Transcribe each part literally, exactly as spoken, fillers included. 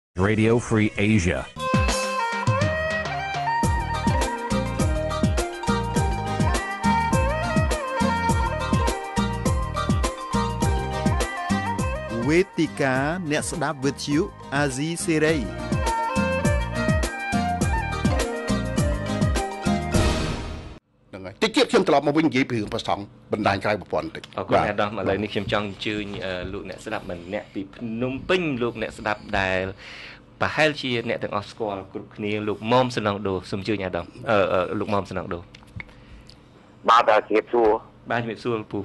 Radio Free Asia. Vetikaអ្នកស្ដាប់វិទ្យុអាស៊ីសេរីហ្នឹងហើយតិចទៀតខ្ញុំត្រឡប់មកវិញនិយាយពីរឿងប្រសង់បណ្ដាញក្រៅប្រព័ន្ធបន្តិចអរគុណអាដាមឥឡូវនេះខ្ញុំចង់អញ្ជើញលោកអ្នកស្ដាប់ម្នាក់ពីភ្នំពេញលោកអ្នកស្ដាប់ដែលប្រហែលជាអ្នកទាំងអស់ស្គាល់គ្រប់គ្នាលោកមុំសំណងដូសូមអញ្ជើញអាដាមអឺលោកមុំសំណងដូបាទជំរាបសួរបាទជំរាបសួរលោកពូ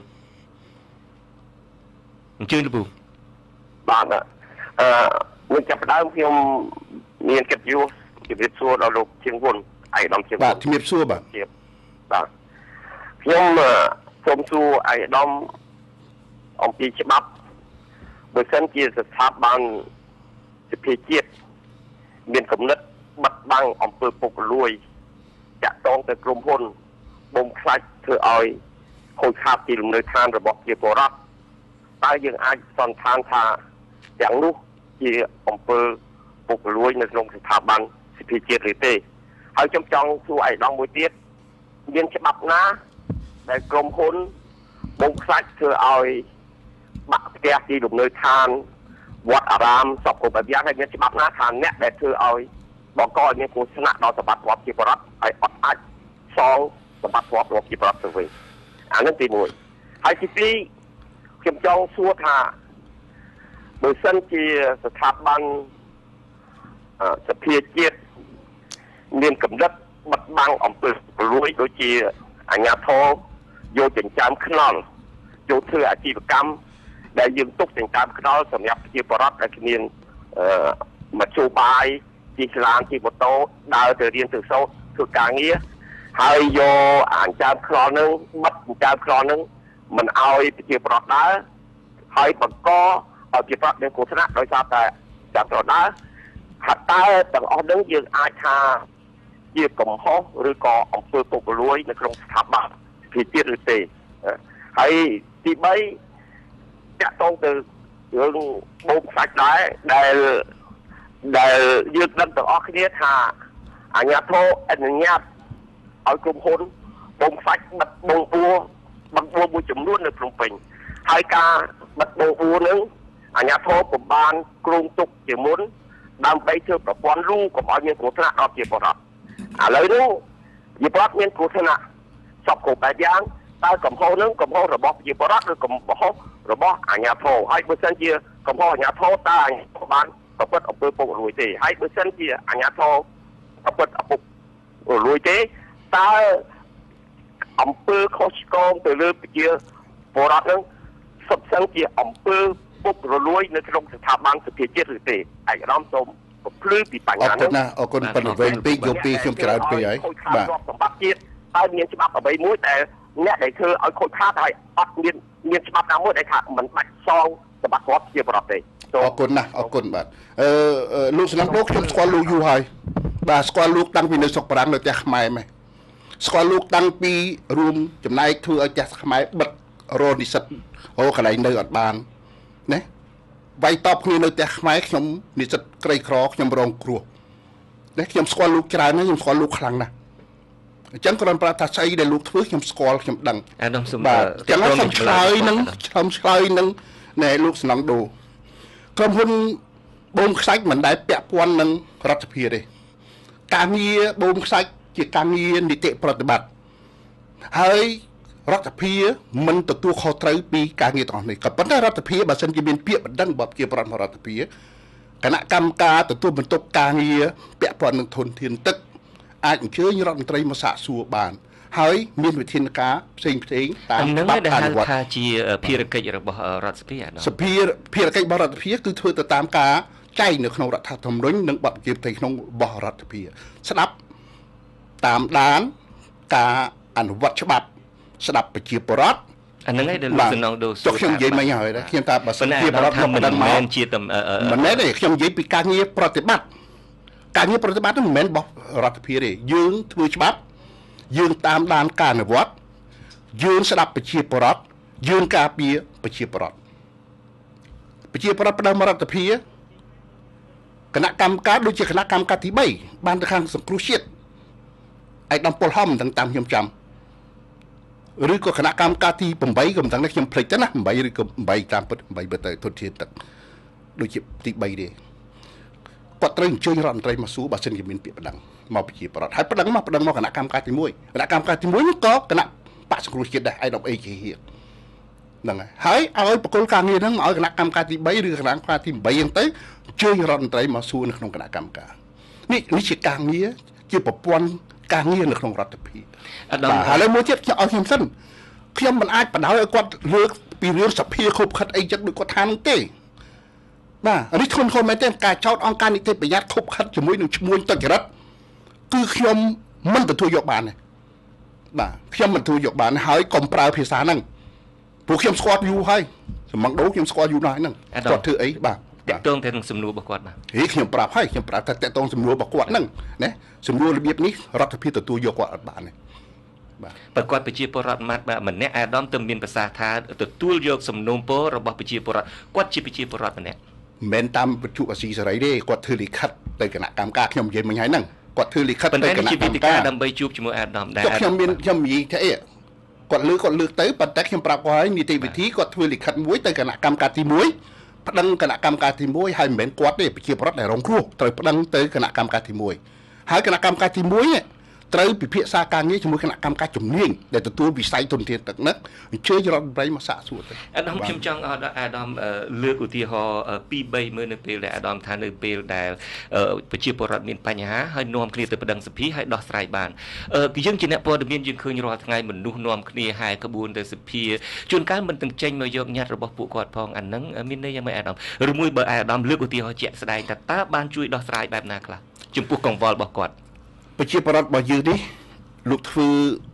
អញ្ជើញលោកពូបាទអឺមួយចាប់ផ្ដើមខ្ញុំមានកិត្តិយសជំរាបសួរដល់លោកជាងវុនឯកឧត្តមជាងវុនបាទជំរាបសួរបាទបាទខ្ញុំសូមសួរឯកឧត្តមអំពីច្បាប់បើសិនជាស្ថាប័នសភាជាតិមានគំនិតបិទបាំងអំពើពុករលួយចាក់តងទៅក្រុមហ៊ុនបំខ្លាច់ធ្វើឲ្យខូចខាតទីលំនៅឋានរបស់ប្រជាពលរដ្ឋតើយើងអាចសន្និដ្ឋានថាទាំងនោះជាអំពើពុករលួយនៅក្នុងស្ថាប័នសភាជាតិឬទេហើយខ្ញុំចង់សួរឯកឧត្តមមួយទៀតមានច្បាប់ណាដែលក្រុមហ៊ុនបំខ្លាច់ធ្វើឲ្យបាក់ផ្ទះទីលំនៅឋានវត្តអារាមសពគ្រប់យ៉ាងហើយមានច្បាប់ណាថាអ្នកដែលធ្វើឲ្យបង្កឲ្យមានគ្រោះថ្នាក់ដល់សម្បត្តិរបស់ប្រជាពលរដ្ឋហើយអត់អាចសងសម្បត្តិរបស់ប្រជាពលរដ្ឋទៅវិញអានេះទីមួយហើយទីពីរខ្ញុំចង់សួរថាបើសិនជាស្ថាប័នសភាជាតិមានកំណត់បិទបាំងអំពើប្រលួយដូចជាអាជ្ញាធរយកចិញ្ចើមខ្នល់យកធ្វើអាជីវកម្មដែលយើងទុកចិញ្ចើមខ្នល់សម្រាប់ប្រជាពលរដ្ឋដែលគ្មានអឺមធ្យោបាយជិះឡានជិះម៉ូតូដើរទៅរៀនទៅសូត្រធ្វើការងារហើយយកអាចិញ្ចើមខ្នល់នឹងបិទចិញ្ចើមខ្នល់នឹងមិនឲ្យប្រជាពលរដ្ឋដើរហើយបង្កឲ្យប្រជាពលរដ្ឋមានគ្រោះថ្នាក់ដោយសារតែចាប់ទៅដើរហាក់តើទាំងអស់នឹងយើងអាចថាជាកំហុសឬក៏អំពើពុករលួយនៅក្នុងស្ថាប័នភាគជាតិឬទេហើយទីបីតាក់ទងទៅរឿងបូមខ្សាច់ដែរដែលដែលយើងដឹងទាំងអស់គ្នាថាអាជ្ញាធរអនុញ្ញាតឲ្យក្រុមហ៊ុនបូមខ្សាច់បិទបងបួបងបួមួយចំនួននៅភ្នំពេញហើយការបិទបងបួនឹងអាជ្ញាធរពុំបានគ្រោងទុកជាមុនដើម្បីធ្វើប្រព័ន្ធលូកុំឲ្យមានគ្រោះថ្នាក់ដល់ប្រជាពលរដ្ឋឥឡូវនេះប្រជាពលរដ្ឋមានគ្រោះថ្នាក់សពគ្រប់បែបយ៉ាងតើកំហុសនឹងកំហុសរបស់ប្រជាពលរដ្ឋឬកំហុសរបស់អាជ្ញាធរហើយបើសិនជាកំហុសអាជ្ញាធរតើអាជ្ញាធរបានប្រព្រឹត្តអំពើពុករលួយទេហើយបើសិនជាអាជ្ញាធរប្រព្រឹត្តអំពើពុករលួយទេតើអំពើខុសឆ្គងទៅលើប្រជាពលរដ្ឋនឹងសុទ្ធសឹងជាអំពើពុករលួយនៅក្នុងស្ថាប័នសភាជាតិឬទេឯកឧត្តមសូមភ្លឺពីបញ្ហានេះអរគុណណាអរគុណប៉ុន្តែវែងពេកយកពីខ្ញុំច្រើនពេកហើយបាទសម្បត្តិជាតិតើមានច្បាប់អ្វីមួយដែលអ្នកដែលធ្វើឲ្យខូចខាតហើយអត់មានមានច្បាប់ណាមួយដែលថាមិនបាច់សងសម្បត្តិរដ្ឋជាប្រទេសអរគុណណាស់អរគុណបាទអឺលោកស្នងដូខ្ញុំស្គាល់លោកយូរហើយបាទស្គាល់លោកតាំងពីនៅស្រុកបារាំងនៅផ្ទះខ្មែរម៉េះស្គាល់លោកតាំងពីរួមចំណែកធ្វើឲ្យផ្ទះខ្មែរបិទរោនិស្សិតរោកន្លែងនៅអត់បានណាវាយតបគ្នានៅផ្ទះខ្មែរខ្ញុំនិស្សិតក្រីក្រខ្ញុំរងគ្រោះណាខ្ញុំស្គាល់លោកច្រើនណាស់ខ្ញុំស្គាល់លោកខ្លាំងណាស់អញ្ចឹងគ្រាន់ប្រាប់ថាស្អីដែលលោកធ្វើខ្ញុំស្គាល់ខ្ញុំដឹងអានោះសូមបាទចឹងខ្ញុំឆ្លើយនឹងខ្ញុំឆ្លើយនឹងណែលោកស្នងដូក្រុមហ៊ុនបូមខ្សាច់មិនដែលពាក់ព័ន្ធនឹងរដ្ឋាភិបាលទេការងារបូមខ្សាច់ជាការងារនីតិប្រតិបត្តិហើយរដ្ឋាភិបាលមិនទទួលខុសត្រូវពីការងារទាំងនេះក៏ប៉ុន្តែរដ្ឋាភិបាលបើសិនជាមានពាក្យបណ្ដឹងរបស់ជាប្រវត្តិរដ្ឋាភិបាលគណៈកម្មការទទួលបន្ទុកការងារពាក់ព័ន្ធនឹងធនធានទឹកអាចអញ្ជើញរដ្ឋមន្ត្រីមកសាកសួរបានហើយមានវិធានការផ្សេងផ្សេងតាមច្បាប់អនុវត្តថាជាភារកិច្ចរបស់រដ្ឋសភាសភាភារកិច្ចរបស់រដ្ឋសភាគឺធ្វើទៅតាមការចែងនៅក្នុងរដ្ឋធម្មនុញ្ញនិងបទបញ្ជាផ្ទៃក្នុងរបស់រដ្ឋសភាស្ដាប់តាមដានការអនុវត្តច្បាប់ស្ដាប់ប្រជាពលរដ្ឋអាហ្នឹងឯងដែលលោកសំណងដូសួរខ្ញុំនិយាយមិញហើយខ្ញុំថាបើសិនជាប្រជាពលរដ្ឋមិនមែនជាមិនមែនទេខ្ញុំនិយាយពីការងារប្រតិបត្តិការងារប្រតិបត្តិមិនមែនរបស់រដ្ឋាភិបាលទេយើងធ្វើច្បាប់យើងតាមដានការអនុវត្តយើងស្ដាប់ប្រជាពលរដ្ឋយើងការពារប្រជាពលរដ្ឋប្រជាពលរដ្ឋផ្ដើមរដ្ឋាភិបាលគណៈកម្មការដូចជាគណៈកម្មការទីបីបានទៅខាងសង្គ្រោះជាតិឯកឧត្តមពលហំទាំងតាមខ្ញុំចាំឬក៏គណៈកម្មការទី8ក៏មិនដឹងដែរខ្ញុំភ្លេចទៅណា8ឬក៏8តាមពិត8បើទៅទុនធានទឹកដូចជាទី3ទេគាត់ត្រូវអញ្ជើញរដ្ឋមន្ត្រីមកសួរបើសិនជាមានពាក្យប្តឹងមកប្រជាប្រដ្ឋហើយប្តឹងមកប្តឹងមកគណៈកម្មការទី1គណៈកម្មការទី1នោះក៏គណៈបកសង្គ្រោះជាតិដែរឯកឧត្តមអេជាហៀហ្នឹងហើយហើយឲ្យបកគលការងារហ្នឹងមកឲ្យគណៈកម្មការទី3ឬគណៈកម្មការទី8ហ្នឹងទៅអញ្ជើញរដ្ឋមន្ត្រីមកសួរនៅក្នុងគណៈកម្មការនេះនេះជាការងារជាប្រព័ន្ធការងារនៅក្នុងរដ្ឋាភិបាលអត់ដល់ហើយមួយទៀតខ្ញុំឲ្យខ្ញុំសិនខ្ញុំមិនអាចបដ ாய் ឲ្យគាត់លើកពីរឿងសភាខົບខិតអីចឹងដូចគាត់ថានោះទេបាទនេះធនធនមែនទេការចោតអង្គការនីតិបញ្ញត្តិខົບខិតជាមួយនឹងឈ្មោះទុច្ចរិតគឺខ្ញុំមិនទទួលយកបានទេបាទខ្ញុំមិនទទួលយកបានហើយកុំប្រើភាសាហ្នឹងព្រោះខ្ញុំស្គាល់យូរហើយសម្ងដូរខ្ញុំស្គាល់យូរណាស់ហ្នឹងគាត់ធ្វើអីបាទតកតងទៅនឹងសំណួររបស់គាត់បាទហេខ្ញុំប្រាប់ហើយខ្ញុំប្រាប់ថាតកតងសំណួររបស់គាត់ហ្នឹងណាសំណួររបៀបនេះរដ្ឋាភិបាលទទួលយកគាត់អត់បានទេបាទបើគាត់ប្រជាពលរដ្ឋម៉ាត់បាទម្នាក់អាដាមទៅមានប្រសាសន៍ថាទទួលយកសំណូមពររបស់ប្រជាពលរដ្ឋគាត់ជាប្រជាពលរដ្ឋម្នាក់មិនមែនតាមវិទ្យុអាស៊ីសេរីទេគាត់ធ្វើលិខិតទៅគណៈកម្មការខ្ញុំនិយាយមិញហើយហ្នឹងគាត់ធ្វើលិខិតទៅគណៈកម្មការដើម្បីជួបជាមួយអាដាមដែរខ្ញុំមានខ្ញុំនិយាយថាអីគាត់លើគាត់លើកទៅប៉ុន្តែខ្ញុំប្រាប់គាត់ហើយនីតិវិធីគាត់ធ្វើលិខិតមួយទៅគណៈកម្មការទី1ប្តឹងគណៈកម្មការទី1ហើយមិនមែនគាត់ទេប្រជាពលរដ្ឋដែលរងគ្រោះត្រូវប្តឹងទៅគណៈកម្មការទី1ហើយគណៈកម្មការទី1នេះត្រូវពិភាក្សាការងារជាមួយគណៈកម្មការជំនាញដែលទទួលវិស័យទុនធានទឹកនេះអញ្ជើញរដ្ឋមន្ត្រីមកសាកសួរទៅអាដាមខ្ញុំចង់ឲ្យអាដាមលើកឧទាហរណ៍ពីរបីមើលនៅពេលដែលអាដាមថានៅពេលដែលប្រជាពលរដ្ឋមានបញ្ហាហើយនាំគ្នាទៅប្តឹងសភាហើយដោះស្រាយបានគឺយើងជាអ្នកព័ត៌មានយើងឃើញរាល់ថ្ងៃមនុស្សនាំគ្នាហែក្បួនទៅសភាជួនកាលមិនទាំងចេញមកយកញត្តិរបស់ពួកគាត់ផងអាហ្នឹងមានន័យយ៉ាងម៉េចអាដាមឬមួយបើអាដាមលើកឧទាហរណ៍ជាក់ស្ដែងថាតើបានជួយដោះស្រាយបែបណាខ្លះចំពោះកង្វល់របស់គាត់ប្រជាពលរដ្ឋរបស់យើងនេះលោកធ្វើ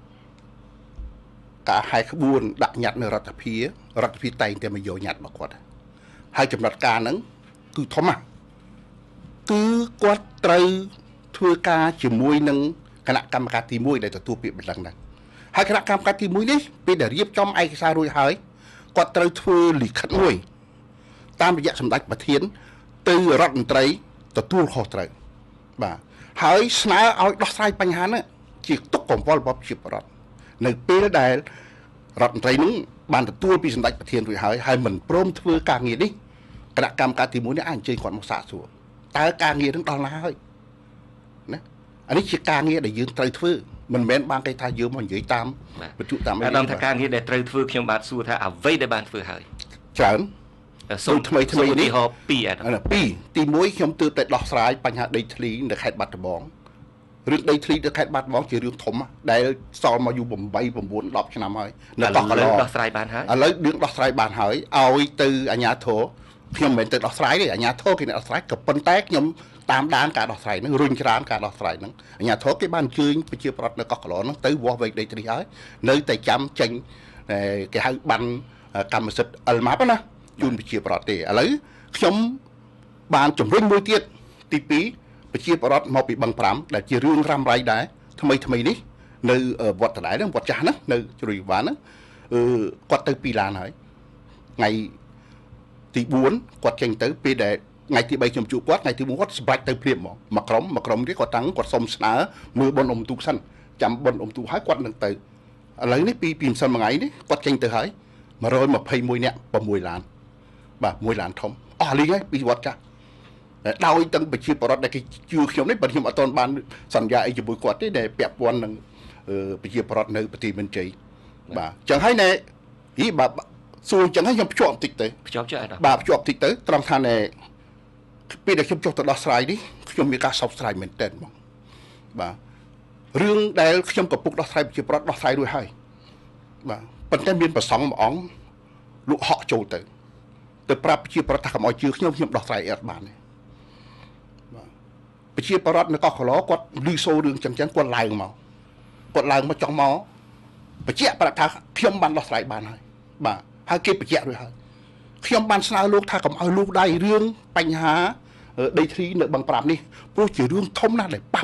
ការហែកក្បួនដាក់ញត្តិនៅរដ្ឋាភិបាលរដ្ឋាភិបាលតែងតែមកយកញត្តិរបស់គាត់ហើយចំណាត់ការហ្នឹងគឺធំណាស់គឺគាត់ត្រូវធ្វើការជាមួយនឹងគណៈកម្មការទី1ដែលទទួលពាក្យបណ្ដឹងហ្នឹងហើយគណៈកម្មការទី1នេះពេលដែលរៀបចំឯកសាររួចហើយគាត់ត្រូវធ្វើលិខិតមួយតាមរយៈសម្ដេចប្រធានទៅរដ្ឋមន្ត្រីទទួលខុសត្រូវបាទហើយស្នើឲ្យដោះស្រាយបញ្ហានេះជាទុកកង្វល់របស់ប្រជាពលរដ្ឋនៅពេលដែលរដ្ឋមន្ត្រីនឹងបានទទួលពីសម្ដេចប្រធានរួចហើយហើយមិនព្រមធ្វើការងារនេះគណៈកម្មការទី1នេះអាចអញ្ជើញគាត់មកសាកសួរតើការងារនឹងដល់ណាហើយណាអានេះជាការងារដែលយើងត្រូវធ្វើមិនមែនបានគេថាយើងមកនិយាយតាមវិទ្យុតាមអីអាដាមថាការងារដែលត្រូវធ្វើខ្ញុំបាទសួរថាអ្វីដែលបានធ្វើហើយច្រើនសូមថ្មីថ្មីនេះពីរអាដាមពីរទី1ខ្ញុំទើបតែដោះស្រាយបញ្ហាដីធ្លីនៅខេត្តបាត់ដំបងរឿងដីធ្លីនៅខេត្តបាត់ដំបងជារឿងធំដែលសល់មកយូរ8 9 10ឆ្នាំហើយនៅកោះកឡោដោះស្រាយបានហើយឥឡូវរឿងដោះស្រាយបានហើយឲ្យទៅអាជ្ញាធរខ្ញុំមិនមែនទៅដោះស្រាយទេអាជ្ញាធរគេដោះស្រាយក៏ប៉ុន្តែខ្ញុំតាមដានការដោះស្រាយហ្នឹងរុញច្រានការដោះស្រាយហ្នឹងអាជ្ញាធរគេបានអញ្ជើញប្រជាប្រដ្ឋនៅកោះកឡោហ្នឹងទៅវាស់វែងដីធ្លីហើយនៅតែចាំចេញគេហៅបានកម្មសិទ្ធិអិលម៉ាប់ណាជូនប្រជាប្រដ្ឋទេឥឡូវខ្ញុំបានជំរុញមួយទៀតទី2ប្រជាប្រដ្ឋមកពីបឹងប្រាំដែលជារឿងរ៉ាំរ៉ៃដែរថ្មីថ្មីនេះនៅវត្តដដែលហ្នឹងវត្តចាស់ហ្នឹងនៅជ្រោយវ៉ាហ្នឹងអឺគាត់ទៅពីរឡានហើយថ្ងៃទី4គាត់ចេញទៅពេលដែលថ្ងៃទី3ខ្ញុំជួបគាត់ថ្ងៃទី4គាត់សម្រេចទៅព្រៀបហ្មងមកក្រុមមកក្រុមទៀតគាត់តាំងគាត់សុំស្នើមើលបុណ្យអុំទូកសិនចាំបុណ្យអុំទូកហើយគាត់នឹងទៅឥឡូវនេះពីពីម្សិលមួយថ្ងៃនេះគាត់ចេញទៅហើយmột trăm hai mươi mốtនាក់6ឡានបាទមួយឡានធំអស់លីងហើយពីវត្តចាស់ដោយទាំងប្រជាពលរដ្ឋដែលគេជឿខ្ញុំនេះបើខ្ញុំអត់ទាន់បានសន្យាអីជាមួយគាត់ទេដែលពាក់ព័ន្ធនឹងប្រជាពលរដ្ឋនៅប្រទេសមានជ័យបាទអញ្ចឹងហើយណែហីបាទសួរអញ្ចឹងហើយខ្ញុំភ្ជាប់បន្តិចទៅភ្ជាប់ចុះអត់បាទភ្ជាប់បន្តិចទៅត្រង់ថាណែពេលដែលខ្ញុំចុះទៅដោះស្រាយនេះខ្ញុំមានការសោកស្ដាយមែនទែនហ្មងបាទរឿងដែលខ្ញុំកំពុងដោះស្រាយប្រជាពលរដ្ឋដោះស្រាយរួចហើយបាទប៉ុន្តែមានប្រសងមួយអង្គលោកហក់ចូលទៅទៅប្រាប់ប្រជាពលរដ្ឋថាកុំឲ្យជឿខ្ញុំខ្ញុំដោះស្រាយអត់បានទេបាទប្រជាពលរដ្ឋនៅកោះកឡោគាត់លឺសូររឿងចឹងចឹងគាត់ឡើងមកគាត់ឡើងមកចង់មកបញ្ជាក់ប្រាប់ថាខ្ញុំបានដោះស្រាយបានហើយបាទហើយគេបញ្ជាក់រួចហើយខ្ញុំបានស្នើលោកថាកុំឲ្យលោកដៃរឿងបញ្ហាដីធ្លីនៅបឹងប្រាំនេះព្រោះជារឿងធំណាស់ដែលប៉ះ